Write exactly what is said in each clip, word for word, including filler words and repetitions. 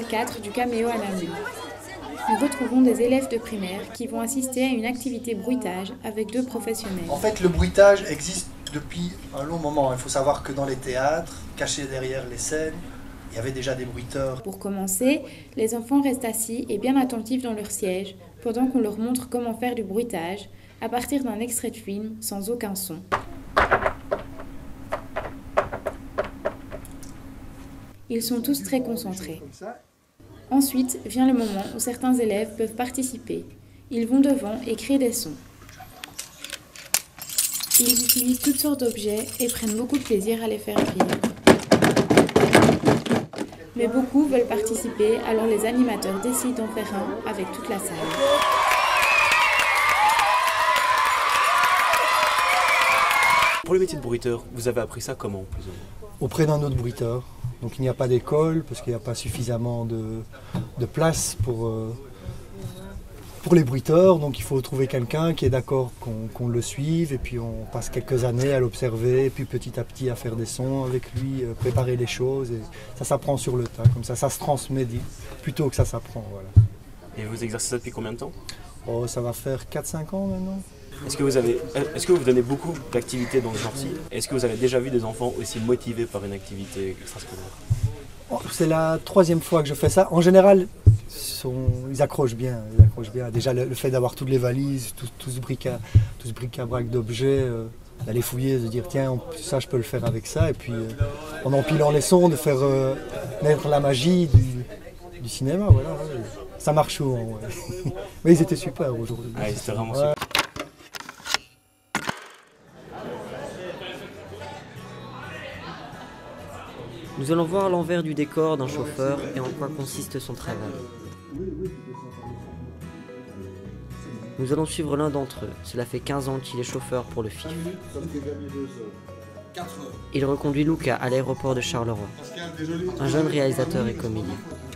quatre du Caméo à Namur. Nous retrouvons des élèves de primaire qui vont assister à une activité bruitage avec deux professionnels. En fait, le bruitage existe depuis un long moment. Il faut savoir que dans les théâtres, cachés derrière les scènes, il y avait déjà des bruiteurs. Pour commencer, les enfants restent assis et bien attentifs dans leur siège pendant qu'on leur montre comment faire du bruitage à partir d'un extrait de film sans aucun son. Ils sont tous très concentrés. Ensuite vient le moment où certains élèves peuvent participer. Ils vont devant et créent des sons. Ils utilisent toutes sortes d'objets et prennent beaucoup de plaisir à les faire vivre. Mais beaucoup veulent participer, alors les animateurs décident d'en faire un avec toute la salle. Pour le métier de bruiteur, vous avez appris ça comment, plus ou moins? Auprès d'un autre bruiteur. Donc il n'y a pas d'école parce qu'il n'y a pas suffisamment de, de place pour, euh, pour les bruiteurs. Donc il faut trouver quelqu'un qui est d'accord qu'on qu'on le suive et puis on passe quelques années à l'observer et puis petit à petit à faire des sons avec lui, euh, préparer les choses. Et ça s'apprend sur le tas, comme ça, ça se transmet plutôt que ça s'apprend. Voilà. Et vous exercez ça depuis combien de temps? Oh, ça va faire quatre cinq ans maintenant. Est-ce que vous avez, est-ce que vous donnez beaucoup d'activités dans ce genre-ci? Est-ce que vous avez déjà vu des enfants aussi motivés par une activité extrascolaire? Oh, c'est la troisième fois que je fais ça. En général, sont, ils accrochent bien. Ils accrochent bien. Déjà, le, le fait d'avoir toutes les valises, tout, tout ce bric-à, tout ce bric-à-brac d'objets, euh, d'aller fouiller, de dire tiens, on, ça, je peux le faire avec ça. Et puis, euh, en empilant les sons, de faire euh, naître la magie du, du cinéma. Voilà, ouais. Ça marche souvent. Ouais. Mais ils étaient super aujourd'hui. Ah, c'était vraiment ouais. super. Nous allons voir l'envers du décor d'un chauffeur et en quoi consiste son travail. Nous allons suivre l'un d'entre eux. Cela fait quinze ans qu'il est chauffeur pour le F I F. Il reconduit Luca à l'aéroport de Charleroi, un jeune réalisateur et comédien.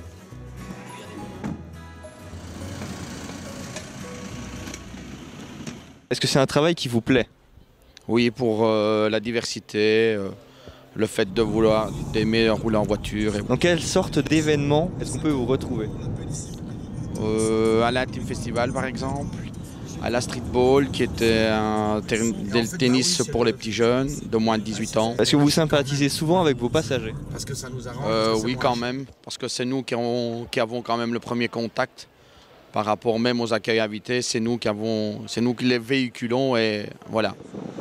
Est-ce que c'est un travail qui vous plaît? Oui, pour euh, la diversité. Euh... Le fait de vouloir, d'aimer rouler en voiture. Dans quelle sorte d'événement est-ce qu'on peut vous retrouver? euh, À la Team Festival par exemple, à la Street Ball qui était un tennis pour les petits jeunes de moins de dix-huit ans. Est-ce que vous sympathisez souvent avec vos passagers? euh, Oui quand même, parce que c'est nous qui, ont, qui avons quand même le premier contact par rapport même aux accueils invités, c'est nous qui avons, c'est nous qui les véhiculons et voilà.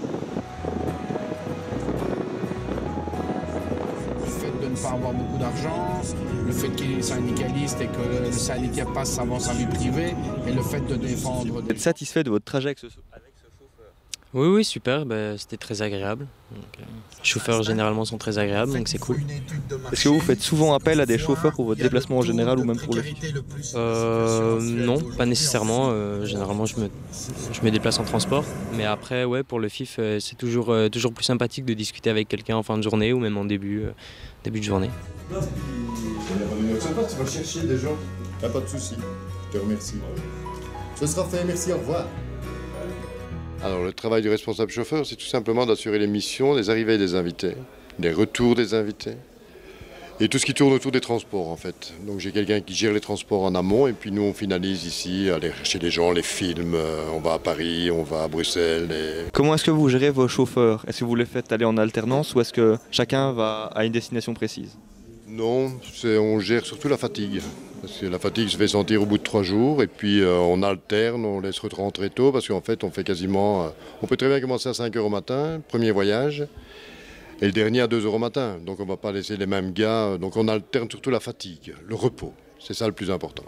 De ne pas avoir beaucoup d'argent, le fait qu'il est syndicaliste et que le syndicat passe avant sa vie privée, et le fait de défendre... Vous êtes satisfait de votre trajet avec ce, avec ce chauffeur? Oui, oui, super, bah, c'était très agréable. Donc, euh, les chauffeurs généralement sont très agréables, donc c'est cool. Est-ce que vous faites souvent appel à des chauffeurs pour votre déplacement en général ou même pour le F I F? euh, Non, pas nécessairement. Euh, généralement, je me, je me déplace en transport. Mais après, ouais, pour le F I F, euh, c'est toujours, euh, toujours plus sympathique de discuter avec quelqu'un en fin de journée ou même en début, euh, début de journée. Tu vas chercher des gens. Ah, pas de souci. Je te remercie. Ce sera fait. Merci. Au revoir. Alors, le travail du responsable chauffeur, c'est tout simplement d'assurer les missions, des arrivées des invités, des retours des invités, et tout ce qui tourne autour des transports, en fait. Donc, j'ai quelqu'un qui gère les transports en amont, et puis nous, on finalise ici, aller chercher les gens, les films, on va à Paris, on va à Bruxelles. Et... Comment est-ce que vous gérez vos chauffeurs? Est-ce que vous les faites aller en alternance, ou est-ce que chacun va à une destination précise? Non, on gère surtout la fatigue. Parce que la fatigue se fait sentir au bout de trois jours et puis euh, on alterne, on laisse rentrer tôt parce qu'en fait on fait quasiment... Euh, on peut très bien commencer à cinq heures au matin, premier voyage, et le dernier à deux heures au matin. Donc on ne va pas laisser les mêmes gars, donc on alterne surtout la fatigue, le repos. C'est ça le plus important.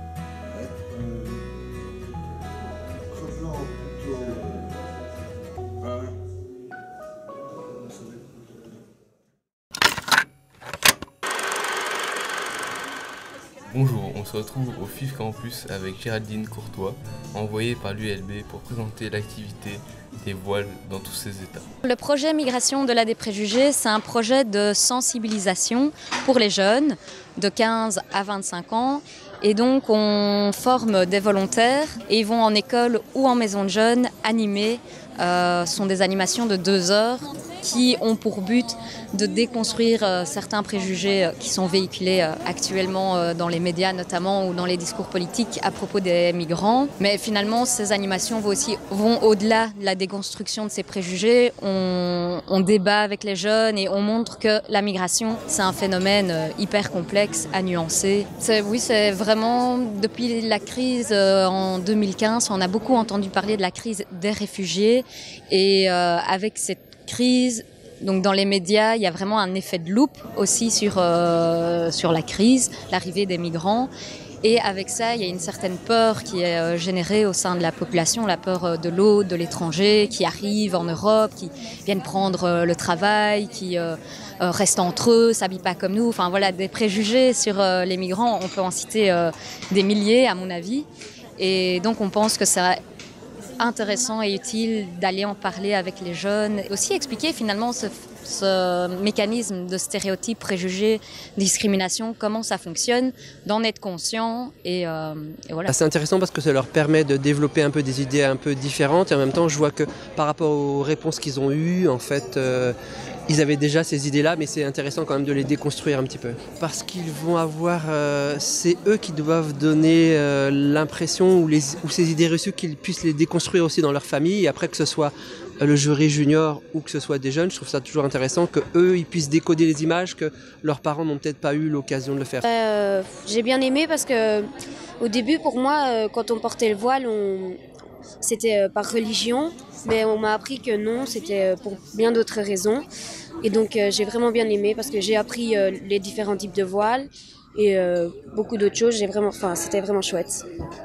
Bonjour, on se retrouve au F I F Campus avec Géraldine Courtois, envoyée par l'U L B pour présenter l'activité des voiles dans tous ses états. Le projet Migration au-delà des préjugés, c'est un projet de sensibilisation pour les jeunes de quinze à vingt-cinq ans. Et donc on forme des volontaires et ils vont en école ou en maison de jeunes animer. Euh, ce sont des animations de deux heures qui ont pour but de déconstruire euh, certains préjugés euh, qui sont véhiculés euh, actuellement euh, dans les médias notamment ou dans les discours politiques à propos des migrants. Mais finalement, ces animations vont aussi vont au-delà de la déconstruction de ces préjugés. On, on débat avec les jeunes et on montre que la migration, c'est un phénomène euh, hyper complexe, à nuancer. C'est, oui, c'est vraiment, depuis la crise euh, en deux mille quinze, on a beaucoup entendu parler de la crise des réfugiés et euh, avec cette crise, donc dans les médias, il y a vraiment un effet de loupe aussi sur, euh, sur la crise, l'arrivée des migrants. Et avec ça, il y a une certaine peur qui est euh, générée au sein de la population, la peur euh, de l'autre, de l'étranger, qui arrivent en Europe, qui viennent prendre euh, le travail, qui euh, euh, restent entre eux, s'habillent pas comme nous. Enfin voilà, des préjugés sur euh, les migrants, on peut en citer euh, des milliers à mon avis. Et donc on pense que ça intéressant et utile d'aller en parler avec les jeunes. Aussi expliquer finalement ce, ce mécanisme de stéréotypes, préjugés, discrimination, comment ça fonctionne, d'en être conscient et, euh, et voilà. C'est intéressant parce que ça leur permet de développer un peu des idées un peu différentes et en même temps je vois que par rapport aux réponses qu'ils ont eues, en fait, euh, ils avaient déjà ces idées-là, mais c'est intéressant quand même de les déconstruire un petit peu. Parce qu'ils vont avoir, euh, c'est eux qui doivent donner euh, l'impression ou, les, ou ces idées reçues qu'ils puissent les déconstruire aussi dans leur famille. Et après que ce soit le jury junior ou que ce soit des jeunes, je trouve ça toujours intéressant que eux ils puissent décoder les images que leurs parents n'ont peut-être pas eu l'occasion de le faire. Euh, j'ai bien aimé parce que au début pour moi, euh, quand on portait le voile, on... c'était euh, par religion, mais on m'a appris que non, c'était euh, pour bien d'autres raisons. Et donc euh, j'ai vraiment bien aimé parce que j'ai appris euh, les différents types de voiles et euh, beaucoup d'autres choses. J'ai vraiment, enfin, c'était vraiment chouette.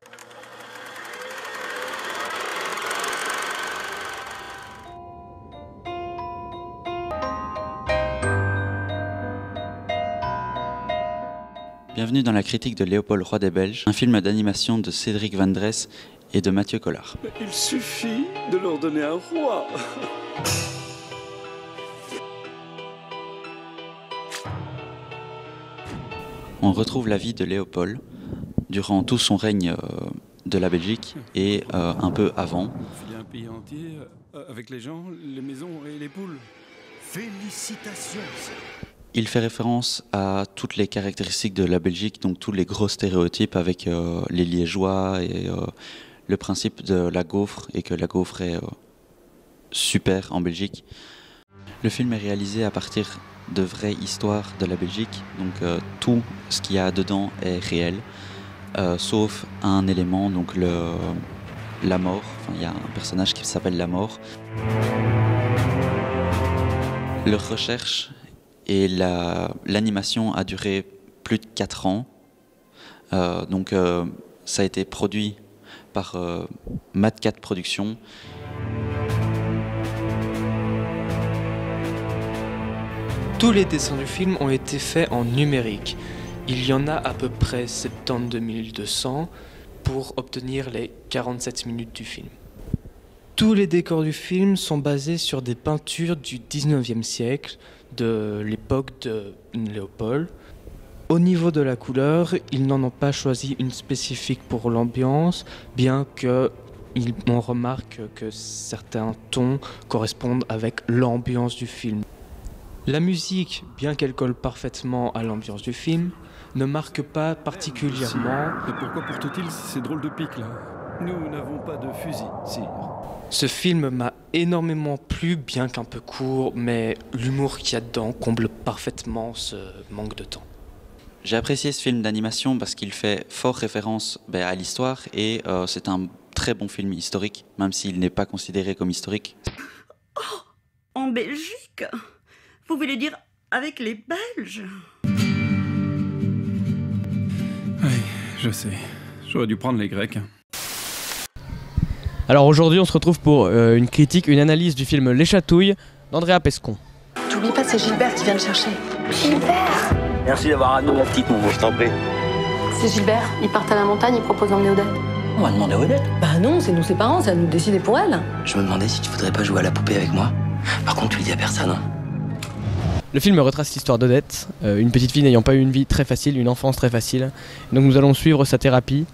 Bienvenue dans la critique de Léopold Roi des Belges, un film d'animation de Cédric Van Dres et de Mathieu Collard. Il suffit de leur donner un roi. On retrouve la vie de Léopold durant tout son règne euh, de la Belgique et euh, un peu avant. Il y a un pays entier euh, avec les gens, les maisons et les poules. Félicitations. Il fait référence à toutes les caractéristiques de la Belgique, donc tous les gros stéréotypes avec euh, les Liégeois et euh, le principe de la gaufre et que la gaufre est euh, super en Belgique. Le film est réalisé à partir de vraies histoires de la Belgique, donc euh, tout ce qu'il y a dedans est réel, euh, sauf un élément, donc le, la mort. Enfin, il y a un personnage qui s'appelle la mort. Leur recherche et l'animation la, a duré plus de quatre ans, euh, donc euh, ça a été produit par euh, Mad Cat Productions. Tous les dessins du film ont été faits en numérique. Il y en a à peu près soixante-douze mille deux cents pour obtenir les quarante-sept minutes du film. Tous les décors du film sont basés sur des peintures du dix-neuvième siècle, de l'époque de Léopold. Au niveau de la couleur, ils n'en ont pas choisi une spécifique pour l'ambiance, bien que on remarque que certains tons correspondent avec l'ambiance du film. La musique, bien qu'elle colle parfaitement à l'ambiance du film, ne marque pas particulièrement... Mais pourquoi porte-t-il ces drôles de pics là? Nous n'avons pas de fusil, sire. Ce film m'a énormément plu, bien qu'un peu court, mais l'humour qu'il y a dedans comble parfaitement ce manque de temps. J'ai apprécié ce film d'animation parce qu'il fait fort référence ben, à l'histoire et euh, c'est un très bon film historique, même s'il n'est pas considéré comme historique. Oh, en Belgique? Vous voulez dire avec les Belges? Oui, je sais. J'aurais dû prendre les Grecs. Alors aujourd'hui, on se retrouve pour euh, une critique, une analyse du film Les Chatouilles d'Andrea Pescon. T'oublies pas, c'est Gilbert qui vient te chercher. Gilbert! Merci d'avoir à nous, mon petit nouveau, je t'en prie. C'est Gilbert, ils partent à la montagne, ils proposent d'emmener Odette. On va demander à Odette. Bah non, c'est nous ses parents, c'est à nous de décider pour elle. Je me demandais si tu voudrais pas jouer à la poupée avec moi. Par contre, tu le dis à personne. Hein. Le film retrace l'histoire d'Odette, euh, une petite fille n'ayant pas eu une vie très facile, une enfance très facile. Donc nous allons suivre sa thérapie.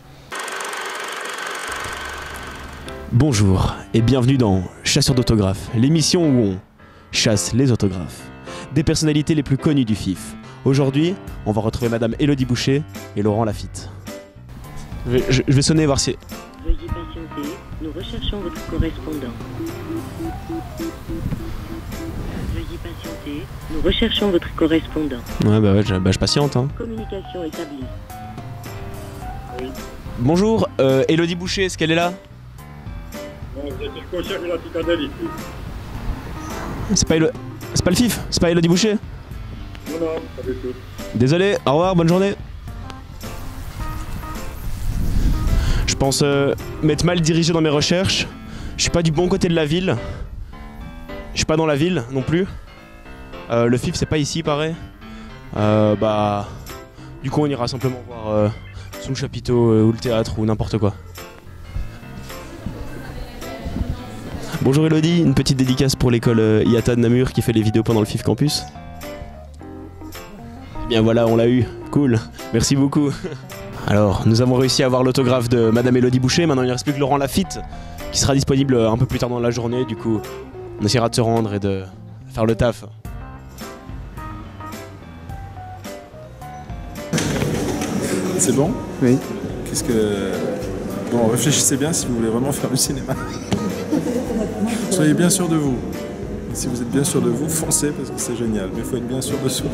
Bonjour et bienvenue dans Chasseur d'autographes, l'émission où on chasse les autographes. Des personnalités les plus connues du F I F. Aujourd'hui, on va retrouver Madame Élodie Boucher et Laurent Lafitte. Je vais, je, je vais sonner voir si... Veuillez patienter, nous recherchons votre correspondant. Veuillez patienter, nous recherchons votre correspondant. Ouais bah ouais, je, bah, je patiente hein. Communication établie. Oui. Bonjour, euh, Élodie Boucher, est-ce qu'elle est là? Non, vous êtes concierge de la citadelle ici. C'est pas, Élo... c'est pas le F I F? C'est pas Élodie Boucher? Non, non, pas du tout. Désolé, au revoir, bonne journée. Je pense euh, m'être mal dirigé dans mes recherches. Je suis pas du bon côté de la ville. Je suis pas dans la ville non plus. Euh, le F I F c'est pas ici pareil. Euh, bah, du coup on ira simplement voir euh, sous le chapiteau euh, ou le théâtre ou n'importe quoi. Bonjour Élodie, une petite dédicace pour l'école euh, I A T A de Namur qui fait les vidéos pendant le F I F Campus. Eh bien voilà, on l'a eu. Cool, merci beaucoup. Alors, nous avons réussi à avoir l'autographe de Madame Élodie Boucher. Maintenant, il ne reste plus que Laurent Lafitte qui sera disponible un peu plus tard dans la journée. Du coup, on essaiera de se rendre et de faire le taf. C'est bon? Oui. Qu'est-ce que... Bon, réfléchissez bien si vous voulez vraiment faire du cinéma. Soyez bien sûr de vous. Et si vous êtes bien sûr de vous, foncez parce que c'est génial. Mais il faut être bien sûr de soi.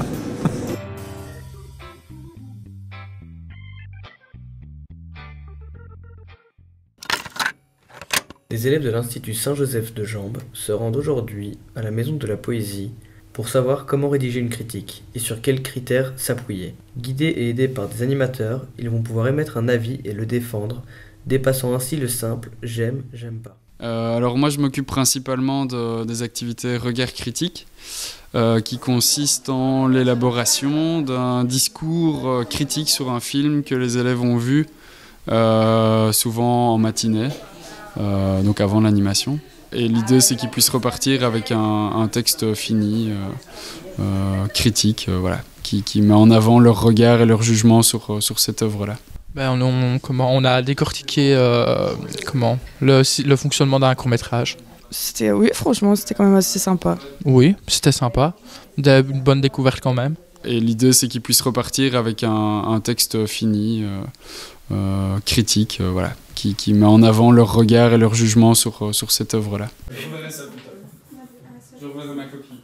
Des élèves de l'Institut Saint-Joseph de Jambes se rendent aujourd'hui à la Maison de la Poésie pour savoir comment rédiger une critique et sur quels critères s'appuyer. Guidés et aidés par des animateurs, ils vont pouvoir émettre un avis et le défendre, dépassant ainsi le simple « j'aime, j'aime pas ». Euh, alors moi je m'occupe principalement de, des activités regard critique euh, qui consistent en l'élaboration d'un discours euh, critique sur un film que les élèves ont vu, euh, souvent en matinée. Euh, donc avant l'animation. Et l'idée c'est qu'ils puissent repartir avec un, un texte fini, euh, euh, critique, euh, voilà, qui, qui met en avant leur regard et leur jugement sur, sur cette œuvre-là. Ben, on, on, comment, on a décortiqué euh, comment, le, le fonctionnement d'un court-métrage. C'était, oui, franchement, c'était quand même assez sympa. Oui, c'était sympa. De, une bonne découverte quand même. Et l'idée c'est qu'ils puissent repartir avec un, un texte fini, euh, euh, critique, euh, voilà, qui, qui met en avant leur regard et leur jugement sur, sur cette œuvre-là. Je reverrai ça plus tard. Je reverrai ma copie.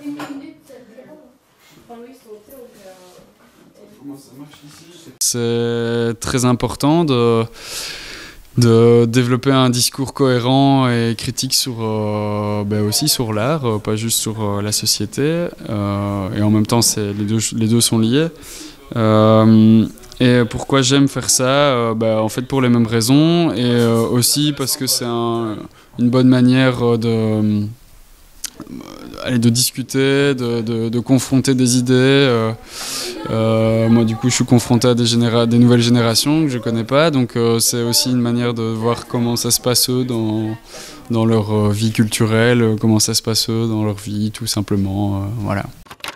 Comment ça marche ici? C'est très important de, de développer un discours cohérent et critique sur, euh, ben aussi sur l'art, euh, pas juste sur euh, la société. Euh, et en même temps, c'est, les, deux, les deux sont liés. Euh, et pourquoi j'aime faire ça? euh, ben, En fait, pour les mêmes raisons. Et euh, aussi parce que c'est un, une bonne manière de... Allez, de discuter, de, de, de confronter des idées. Euh, euh, moi, du coup, je suis confronté à des, généra- des nouvelles générations que je ne connais pas. Donc, euh, c'est aussi une manière de voir comment ça se passe eux dans, dans leur euh, vie culturelle, comment ça se passe eux dans leur vie, tout simplement. Euh, voilà.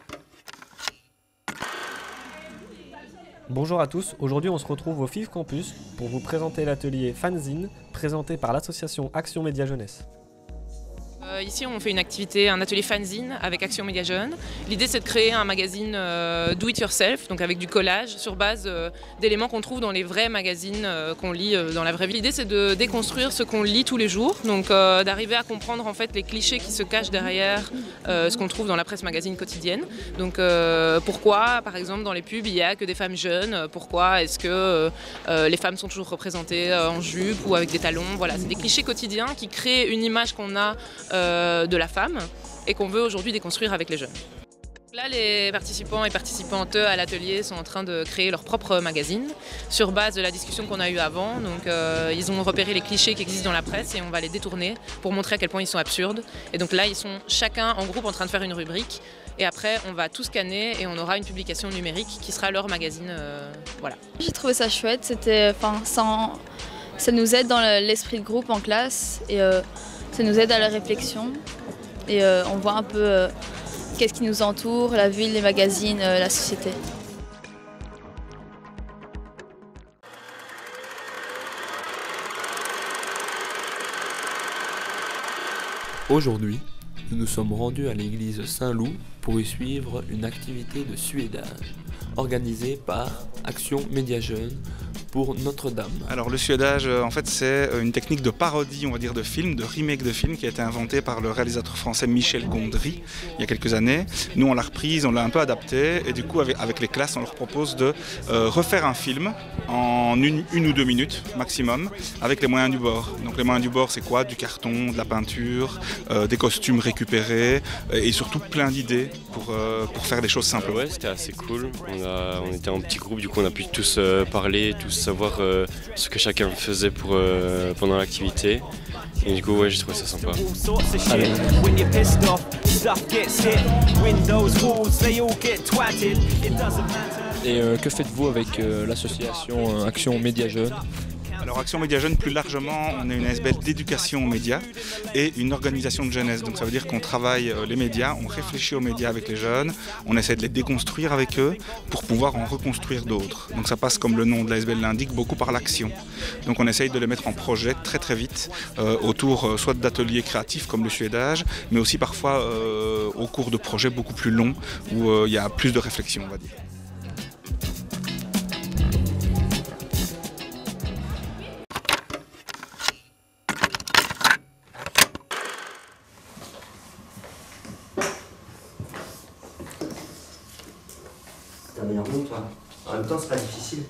Bonjour à tous, aujourd'hui on se retrouve au F I F Campus pour vous présenter l'atelier Fanzine présenté par l'association Action Média Jeunesse. Euh, ici on fait une activité, un atelier fanzine avec Action Média Jeune. L'idée c'est de créer un magazine euh, do it yourself, donc avec du collage sur base euh, d'éléments qu'on trouve dans les vrais magazines euh, qu'on lit euh, dans la vraie vie. L'idée c'est de déconstruire ce qu'on lit tous les jours, donc euh, d'arriver à comprendre en fait les clichés qui se cachent derrière euh, ce qu'on trouve dans la presse magazine quotidienne. Donc euh, pourquoi par exemple dans les pubs il n'y a que des femmes jeunes, pourquoi est-ce que euh, les femmes sont toujours représentées euh, en jupe ou avec des talons, voilà, c'est des clichés quotidiens qui créent une image qu'on a Euh, de la femme et qu'on veut aujourd'hui déconstruire avec les jeunes. Là, les participants et participantes à l'atelier sont en train de créer leur propre magazine sur base de la discussion qu'on a eue avant. Donc, euh, ils ont repéré les clichés qui existent dans la presse et on va les détourner pour montrer à quel point ils sont absurdes. Et donc là, ils sont chacun en groupe en train de faire une rubrique. Et après, on va tout scanner et on aura une publication numérique qui sera leur magazine. Euh, voilà. J'ai trouvé ça chouette. C'était, enfin, ça, ça nous aide dans l'esprit de groupe en classe et euh, ça nous aide à la réflexion. Et euh, on voit un peu euh, qu'est-ce qui nous entoure, la ville, les magazines, euh, la société. Aujourd'hui, nous nous sommes rendus à l'église Saint-Loup pour y suivre une activité de suédage organisée par Action Média Jeunes pour Notre-Dame. Alors le suédage, en fait, c'est une technique de parodie, on va dire, de film, de remake de film qui a été inventée par le réalisateur français Michel Gondry il y a quelques années. Nous, on l'a reprise, on l'a un peu adaptée et du coup, avec, avec les classes, on leur propose de euh, refaire un film en une, une ou deux minutes maximum avec les moyens du bord. Donc les moyens du bord, c'est quoi? Du carton, de la peinture, euh, des costumes récupérés euh, et surtout plein d'idées pour, euh, pour faire des choses simples. Ouais, c'était assez cool. On, a, on était en petit groupe, du coup on a pu tous euh, parler, tous savoir euh, ce que chacun faisait pour, euh, pendant l'activité. Et du coup, ouais, j'ai trouvé ça sympa. Allez. Et euh, que faites-vous avec euh, l'association euh, Action Média Jeunes ? Alors Action Média Jeunes, plus largement, on est une A S B L d'éducation aux médias et une organisation de jeunesse. Donc ça veut dire qu'on travaille les médias, on réfléchit aux médias avec les jeunes, on essaie de les déconstruire avec eux pour pouvoir en reconstruire d'autres. Donc ça passe, comme le nom de l'A S B L l'indique, beaucoup par l'action. Donc on essaye de les mettre en projet très très vite, euh, autour euh, soit d'ateliers créatifs comme le suédage, mais aussi parfois euh, au cours de projets beaucoup plus longs où euh, il y a plus de réflexion, on va dire. T'as un meilleur nom, toi. En même temps, c'est pas difficile.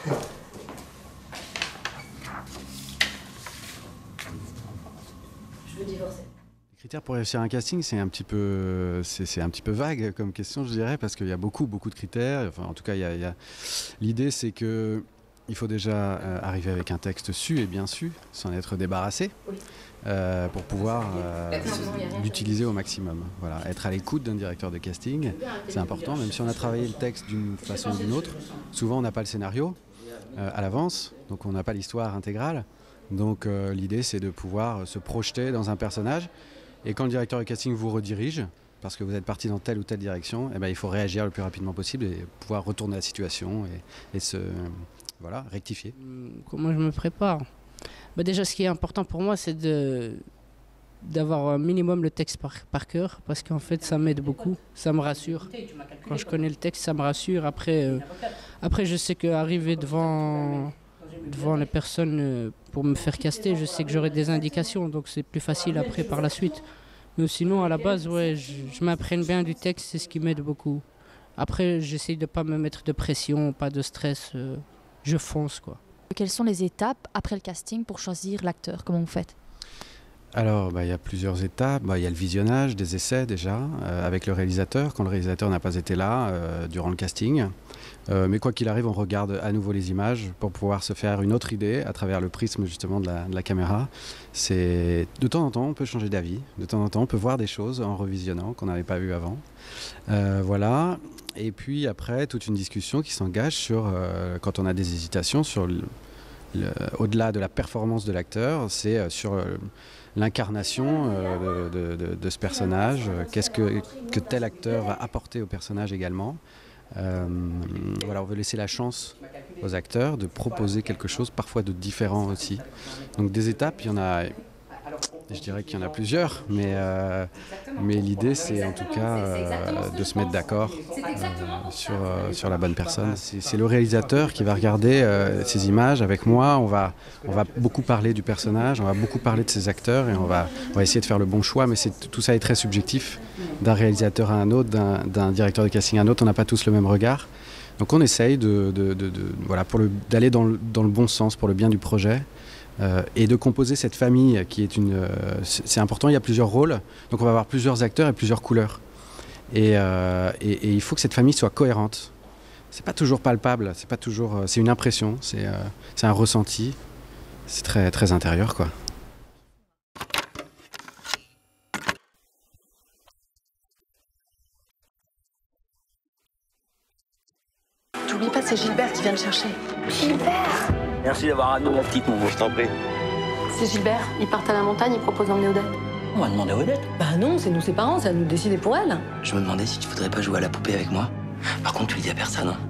Je veux divorcer. Les critères pour réussir un casting, c'est un petit peu, c'est, c'est un petit peu vague comme question, je dirais, parce qu'il y a beaucoup, beaucoup de critères. Enfin, en tout cas, il y a, il y a... l'idée, c'est que il faut déjà euh, arriver avec un texte su et bien su, s'en être débarrassé, oui. euh, pour pouvoir euh, l'utiliser au maximum. Voilà, être à l'écoute d'un directeur de casting, c'est important, même si on a travaillé le texte d'une façon ou d'une autre. Souvent, on n'a pas le scénario euh, à l'avance, donc on n'a pas l'histoire intégrale. Donc euh, l'idée, c'est de pouvoir se projeter dans un personnage. Et quand le directeur de casting vous redirige, parce que vous êtes parti dans telle ou telle direction, eh ben, il faut réagir le plus rapidement possible et pouvoir retourner la situation et, et se... Voilà, rectifier. Comment je me prépare? Bah déjà, ce qui est important pour moi, c'est de, d'avoir un minimum le texte par, par cœur, parce qu'en fait, ça m'aide beaucoup, ça me rassure. Quand je connais le texte, ça me rassure. Après, euh, après je sais qu'arriver devant, devant les personnes euh, pour me faire caster, je sais que j'aurai des indications, donc c'est plus facile après par la suite. Mais sinon, à la base, ouais, je, je m'imprègne bien du texte, c'est ce qui m'aide beaucoup. Après, j'essaye de ne pas me mettre de pression, pas de stress. Euh, Je fonce, quoi. Quelles sont les étapes après le casting pour choisir l'acteur? Comment vous faites? Alors, bah, il y a plusieurs étapes. Bah, il y a le visionnage des essais déjà, euh, avec le réalisateur, quand le réalisateur n'a pas été là euh, durant le casting. Euh, mais quoi qu'il arrive, on regarde à nouveau les images pour pouvoir se faire une autre idée à travers le prisme justement de la, de la caméra. C'est... De temps en temps, on peut changer d'avis. De temps en temps, on peut voir des choses en revisionnant qu'on n'avait pas vues avant. Euh, voilà. Et puis après, toute une discussion qui s'engage sur, euh, quand on a des hésitations, sur le, le, au-delà de la performance de l'acteur, c'est euh, sur euh, l'incarnation euh, de, de, de, de ce personnage. Euh, qu'est-ce que, que tel acteur va apporter au personnage également. Euh, voilà, on veut laisser la chance aux acteurs de proposer quelque chose, parfois de différent aussi. Donc des étapes, il y en a... Je dirais qu'il y en a plusieurs, mais, euh, mais l'idée c'est en tout cas euh, de se mettre d'accord euh, sur, euh, sur la bonne personne. C'est, c'est le réalisateur qui va regarder euh, ces images avec moi, on va, on va beaucoup parler du personnage, on va beaucoup parler de ses acteurs et on va, on va essayer de faire le bon choix, mais c'est, tout ça est très subjectif, d'un réalisateur à un autre, d'un, d'un directeur de casting à un autre, on n'a pas tous le même regard. Donc on essaye de, de, de, de, voilà, pour le, d'aller dans le, dans le bon sens pour le bien du projet. Euh, et de composer cette famille qui est une... Euh, c'est important, il y a plusieurs rôles, donc on va avoir plusieurs acteurs et plusieurs couleurs. Et, euh, et, et il faut que cette famille soit cohérente. C'est pas toujours palpable, c'est pas toujours... C'est une impression, c'est, euh, c'est un ressenti, c'est très, très intérieur, quoi. T'oublies pas, c'est Gilbert qui vient te chercher. Gilbert! Merci d'avoir à nous, mon petit nouveau, je t'en prie. C'est Gilbert, ils partent à la montagne, ils proposent d'emmener Odette. On va demander à Odette. Bah non, c'est nous ses parents, c'est à nous de décider pour elle. Je me demandais si tu voudrais pas jouer à la poupée avec moi. Par contre, tu le dis à personne, hein.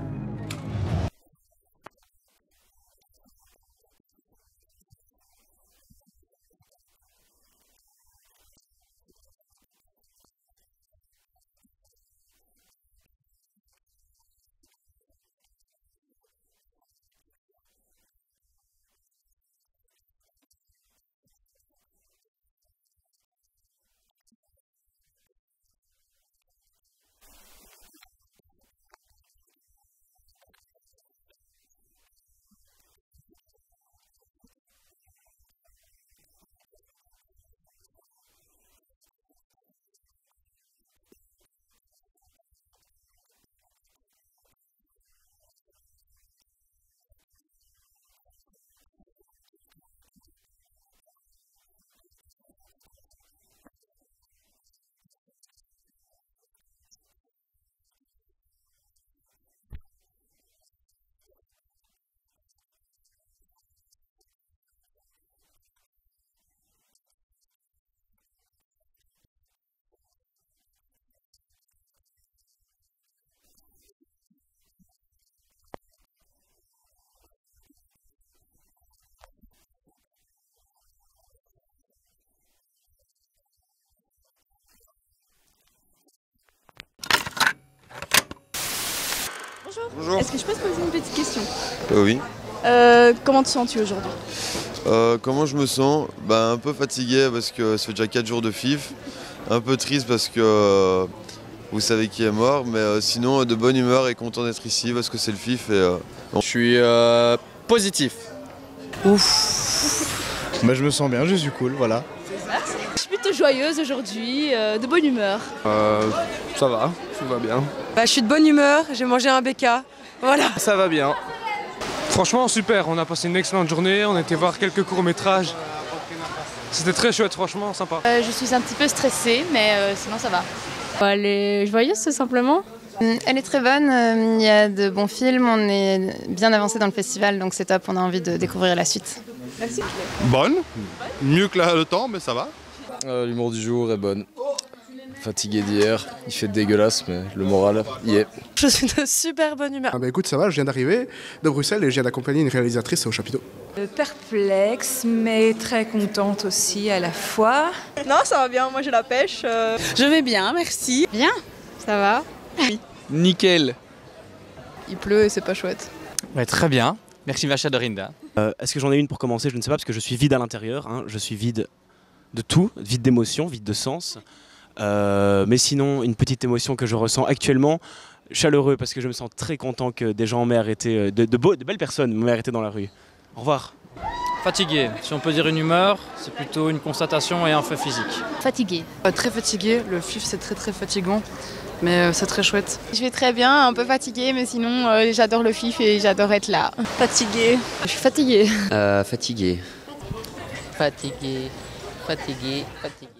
Bonjour. Est-ce que je peux te poser une petite question? Euh, oui. Euh, comment te sens-tu aujourd'hui? Euh, comment je me sens? Bah, un peu fatigué parce que ça fait déjà quatre jours de F I F. Un peu triste parce que euh, vous savez qui est mort. Mais euh, sinon, euh, de bonne humeur et content d'être ici parce que c'est le F I F. Et, euh, bon. Je suis euh, positif. Ouf. Bah, je me sens bien, je suis cool, voilà. Je suis plutôt joyeuse aujourd'hui, euh, de bonne humeur. Euh, ça va, tout va bien. Bah, je suis de bonne humeur, j'ai mangé un B K. Voilà. Ça va bien. Franchement, super, on a passé une excellente journée, on a été voir quelques courts-métrages. C'était très chouette, franchement, sympa. Euh, je suis un petit peu stressée, mais euh, sinon ça va. Elle est joyeuse, tout simplement. Elle est très bonne, il y a de bons films, on est bien avancé dans le festival, donc c'est top, on a envie de découvrir la suite. Merci. Bonne, mieux que la, le temps, mais ça va. Euh, L'humour du jour est bonne. Fatigué d'hier, il fait dégueulasse, mais le moral y est. Je suis de super bonne humeur. Ah bah écoute, ça va, je viens d'arriver de Bruxelles et je viens d'accompagner une réalisatrice au chapiteau. Euh, perplexe, mais très contente aussi à la fois. Non, ça va bien, moi j'ai la pêche. Euh... Je vais bien, merci. Bien, ça va? Oui. Nickel. Il pleut et c'est pas chouette. Ouais, très bien. Merci Vacha Dorinda. Euh, Est-ce que j'en ai une pour commencer? Je ne sais pas parce que je suis vide à l'intérieur. Hein. Je suis vide de tout, vide d'émotions, vide de sens. Euh, mais sinon, une petite émotion que je ressens actuellement, chaleureux parce que je me sens très content que des gens m'aient arrêté, de, de, beaux, de belles personnes m'aient arrêté dans la rue. Au revoir. Fatigué, si on peut dire une humeur, c'est plutôt une constatation et un fait physique. Fatigué. Euh, très fatigué, le F I F c'est très très fatigant, mais euh, c'est très chouette. Je vais très bien, un peu fatiguée, mais sinon euh, j'adore le F I F et j'adore être là. Fatigué. Je suis fatiguée. Euh, fatigué. Fatigué, fatigué, fatigué.